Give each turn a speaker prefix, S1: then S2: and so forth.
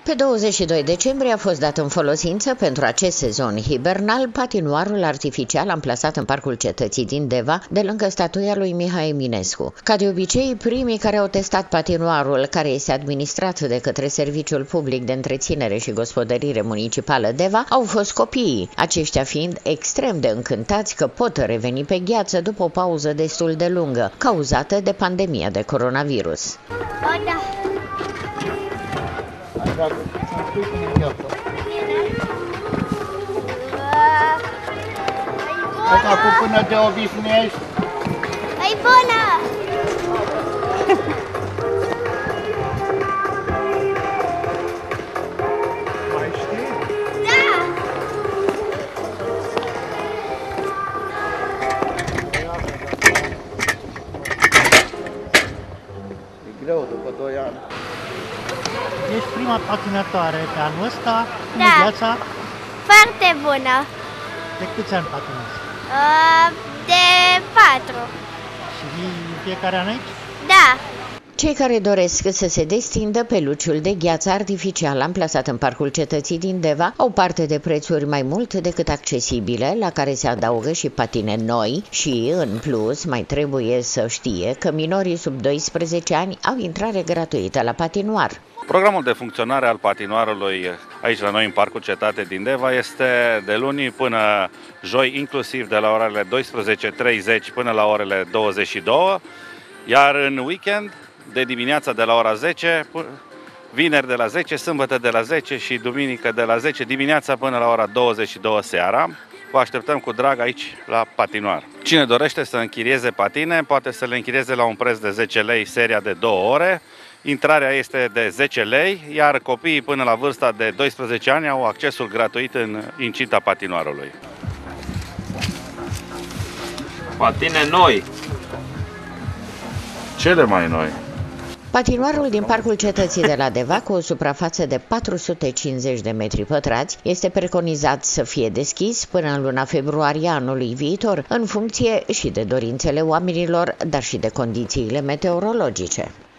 S1: Pe 22 decembrie a fost dat în folosință pentru acest sezon hibernal patinoarul artificial amplasat în Parcul Cetății din Deva, de lângă statuia lui Mihai Eminescu. Ca de obicei, primii care au testat patinoarul, care este administrat de către Serviciul Public de Întreținere și Gospodărire Municipală Deva, au fost copiii, aceștia fiind extrem de încântați că pot reveni pe gheață după o pauză destul de lungă, cauzată de pandemia de coronavirus.
S2: Acum până te obișnuiești.
S3: E bună!
S2: Mai știi?
S3: Da!
S2: E greu după 2 ani.
S4: Ești prima patinatoare pe anul ăsta,
S3: Da.
S4: Viața.
S3: Foarte bună!
S4: De câți ani patinezi?
S3: De 4.
S4: Și vii în fiecare an aici?
S3: Da!
S1: Cei care doresc să se destindă peluciul de gheață artificial amplasat în Parcul Cetății din Deva au parte de prețuri mai mult decât accesibile, la care se adaugă și patine noi și, în plus, mai trebuie să știe că minorii sub 12 ani au intrare gratuită la patinoar.
S5: Programul de funcționare al patinoarului aici la noi în Parcul Cetate din Deva este de luni până joi, inclusiv de la orele 12:30 până la orele 22, iar în weekend de dimineața de la ora 10, vineri de la 10, sâmbătă de la 10 și duminică de la 10 dimineața până la ora 22 seara. Vă așteptăm cu drag aici la patinoar. Cine dorește să închirieze patine poate să le închirieze la un preț de 10 lei seria de 2 ore. Intrarea este de 10 lei, iar copiii până la vârsta de 12 ani au accesul gratuit în incinta patinoarului.
S6: Patine noi!
S5: Cele mai noi!
S1: Patinoarul din Parcul Cetății de la Deva, cu o suprafață de 450 de metri pătrați, este preconizat să fie deschis până în luna februarie anului viitor, în funcție și de dorințele oamenilor, dar și de condițiile meteorologice.